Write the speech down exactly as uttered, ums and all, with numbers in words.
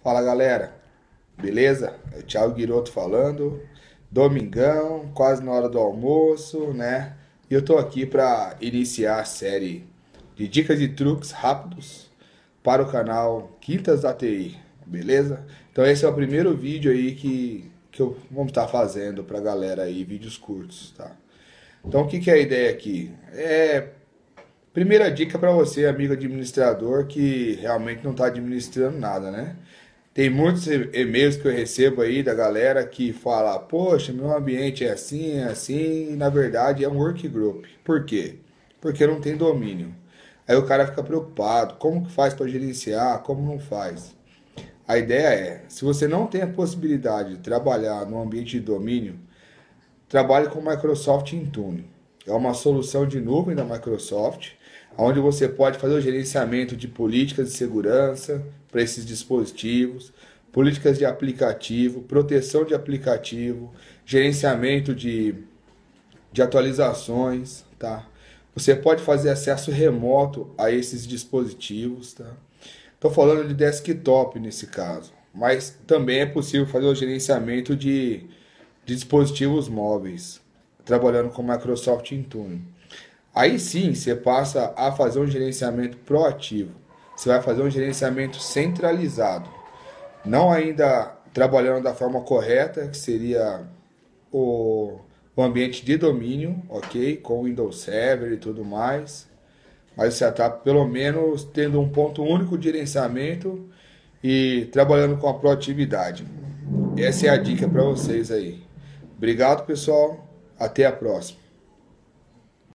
Fala galera, beleza? É o Thiago Guiroto falando. Domingão, quase na hora do almoço, né? E eu tô aqui para iniciar a série de dicas e truques rápidos para o canal Quintas da T I, beleza? Então esse é o primeiro vídeo aí que, que eu vamos estar fazendo pra galera aí, vídeos curtos, tá? Então o que que é a ideia aqui? É primeira dica para você, amigo administrador, que realmente não está administrando nada, né? Tem muitos e- e-mails que eu recebo aí da galera que fala, poxa, meu ambiente é assim, é assim, e na verdade é um workgroup. Por quê? Porque não tem domínio. Aí o cara fica preocupado, como que faz para gerenciar, como não faz? A ideia é, se você não tem a possibilidade de trabalhar no ambiente de domínio, trabalhe com o Microsoft Intune. É uma solução de nuvem da Microsoft, onde você pode fazer o gerenciamento de políticas de segurança para esses dispositivos, políticas de aplicativo, proteção de aplicativo, gerenciamento de, de atualizações, tá? Você pode fazer acesso remoto a esses dispositivos, tá? Estou falando de desktop nesse caso, mas também é possível fazer o gerenciamento de, de dispositivos móveis, trabalhando com Microsoft Intune. Aí sim, você passa a fazer um gerenciamento proativo. Você vai fazer um gerenciamento centralizado, não ainda trabalhando da forma correta, que seria o, o ambiente de domínio, ok? Com Windows Server e tudo mais. Mas você está pelo menos tendo um ponto único de gerenciamento e trabalhando com a proatividade. Essa é a dica para vocês aí. Obrigado, pessoal. Até a próxima.